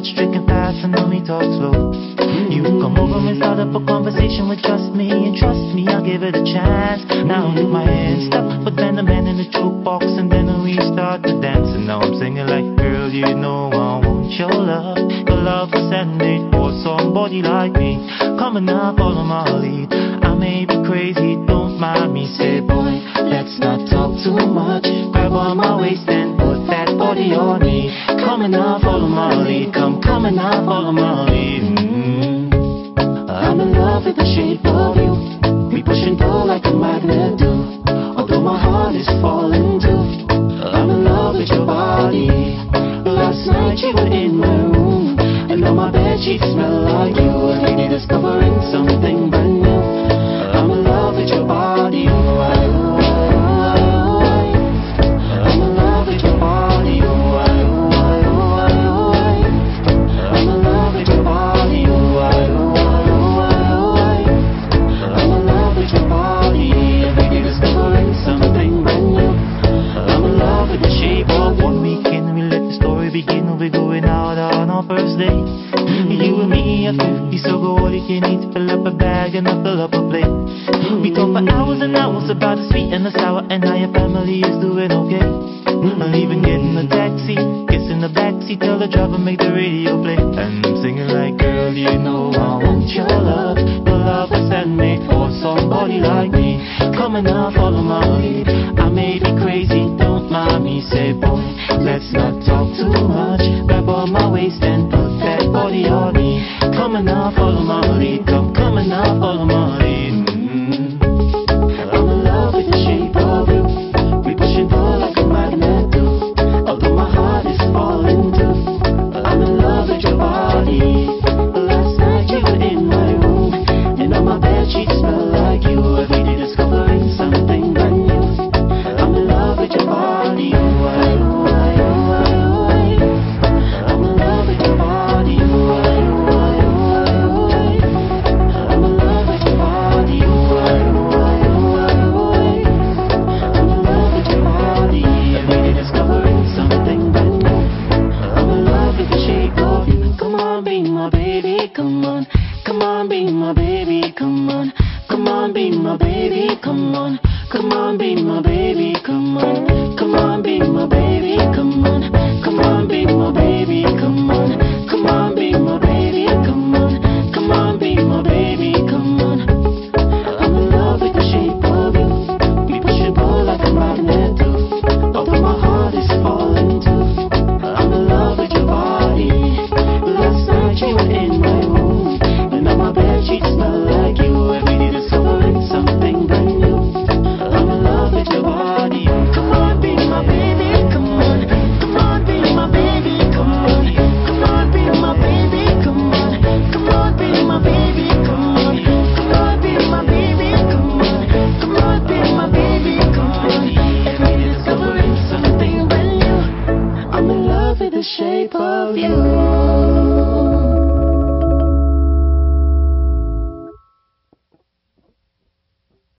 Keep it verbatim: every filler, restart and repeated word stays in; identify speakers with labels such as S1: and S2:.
S1: starts drinking fast and then we talk slow. You come over and start up a conversation with just me, and trust me, I'll give it a chance. Now with my hands stuck, but then the man in the jukebox, and then we start to dance. And now I'm singing like, girl, you know I want your love. Your love was handmade for somebody like me. Come and now follow my lead. I may be crazy, don't mind me. Say, boy, let's not talk too much. Grab on my waist and put that body on me. Come and now follow my lead. Come, come and now follow my lead. Mm-hmm. I'm in love with the shape of you. We push and pull like a magnet do. Although my heart is falling too. I'm in love with your body. Last night you were in my room, and now my bed sheets smell like you. Every day discovering something brand new. I'm in love with your body. Ooh, I, ooh, I, ooh, I, ooh, I. I'm in love with your body. Ooh, I, ooh, I, ooh, I, ooh, I. I'm in love with your body. Ooh, I, ooh, I, ooh, I, ooh, I. I'm in love with your body. Every day discovering something brand new. I'm in love with the shape of one weekend. We let the story begin. We're going out on our first date. You and me are fifty, so go all you can eat. Fill up a bag and I'll fill up a plate. We talk for hours and hours about the sweet and the sour, and how your family is doing okay. I'll even get in a taxi, kiss in the backseat, tell the driver make the radio play. And I'm singing like, girl, you know I want your love. Your love was handmade for somebody like me. Come and now follow my lead. I may be crazy, don't mind me. Say, boy, let's not talk too much. Grab on my waist and put that body on me. Come and now follow my lead. Come, come and now follow my lead. Mm-hmm. I'm in love with the shape of you. We push and pull like a magnet do. Although my heart is falling too. I'm in love with your body. Last night you were in my room, and now my bed sheets smell like you. Every day discovering something brand new. I'm in love with your body. Ooh, I, ooh, I, ooh, I, ooh, I. I'm in love with your body. Ooh, I, ooh, I, ooh, I, ooh, I. I'm in love with your body. Ooh, I, ooh, I, ooh, I, ooh, I. I'm in love with your body. Every day discovering something brand new. I'm in love with the shape of you. Come on, be my baby, come on. Come on, be my baby, come on. Come on, be my baby, come on. Come on, be my baby, come on. Come on, be my baby, come on. Come on, be my baby, come on. Come on, be my baby, come on. Come on, be my baby, come on. I'm in love with the shape of you. We push and pull like a magnet do. Although my heart is falling too. I'm in love with your body. Last night you were in my room, and now my bed sheets smell like you. Every day discovering something brand new. I'm in love with your body. Come on, be my baby, come on. Come on, be my baby, come on. Come on, be my baby, come on. Come on, be my baby, come on. Come on, be my baby, come on. Come on, be my baby, come on. Every day discovering something brand new. I'm in love with the shape of you.